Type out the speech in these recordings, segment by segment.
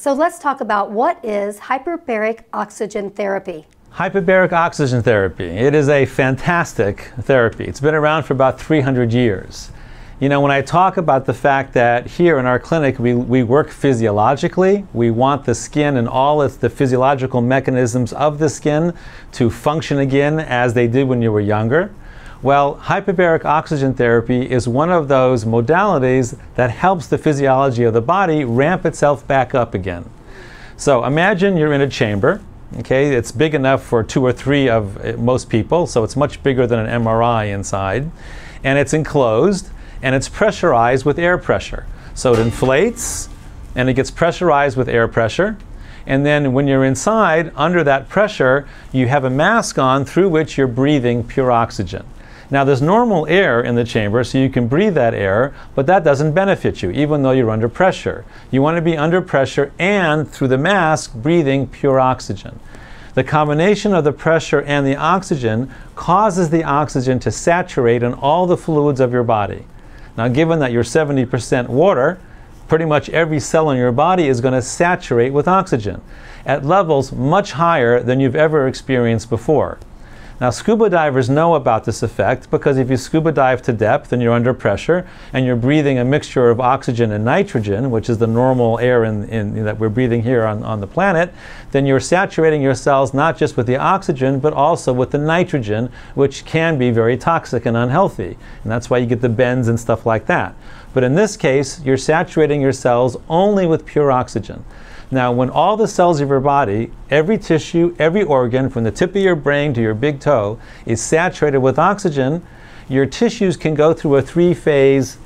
So let's talk about what is hyperbaric oxygen therapy. Hyperbaric oxygen therapy. It is a fantastic therapy. It's been around for about 300 years. You know, when I talk about the fact that here in our clinic we work physiologically, we want the skin and all the physiological mechanisms of the skin to function again as they did when you were younger. Well, hyperbaric oxygen therapy is one of those modalities that helps the physiology of the body ramp itself back up again. So imagine you're in a chamber. Okay, it's big enough for 2 or 3 of most people, so it's much bigger than an MRI inside, and it's enclosed. And it's pressurized with air pressure. So it inflates and it gets pressurized with air pressure. And then when you're inside, under that pressure, you have a mask on through which you're breathing pure oxygen. Now there's normal air in the chamber, so you can breathe that air, but that doesn't benefit you, even though you're under pressure. You want to be under pressure and through the mask breathing pure oxygen. The combination of the pressure and the oxygen causes the oxygen to saturate in all the fluids of your body. Now, given that you're 70% water, pretty much every cell in your body is going to saturate with oxygen at levels much higher than you've ever experienced before. Now, scuba divers know about this effect because if you scuba dive to depth and you're under pressure and you're breathing a mixture of oxygen and nitrogen, which is the normal air that we're breathing here on the planet, then you're saturating your cells not just with the oxygen but also with the nitrogen, which can be very toxic and unhealthy. And that's why you get the bends and stuff like that. But in this case, you're saturating your cells only with pure oxygen. Now, when all the cells of your body, every tissue, every organ, from the tip of your brain to your big toe, is saturated with oxygen, your tissues can go through a 3-phase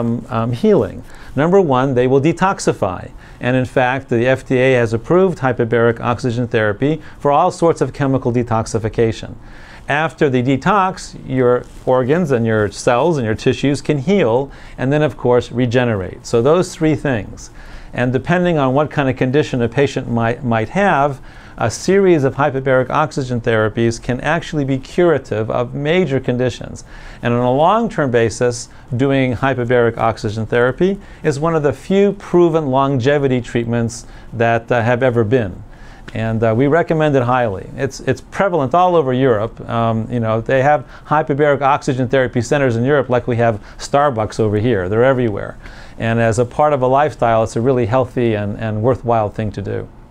healing. Number 1, they will detoxify. And in fact, the FDA has approved hyperbaric oxygen therapy for all sorts of chemical detoxification. After the detox, your organs and your cells and your tissues can heal and then, of course, regenerate. So those 3 things. And depending on what kind of condition a patient might have, a series of hyperbaric oxygen therapies can actually be curative of major conditions. And on a long-term basis, doing hyperbaric oxygen therapy is one of the few proven longevity treatments that have ever been. And we recommend it highly. It's prevalent all over Europe. You know, they have hyperbaric oxygen therapy centers in Europe like we have Starbucks over here. They're everywhere. And as a part of a lifestyle, it's a really healthy and worthwhile thing to do.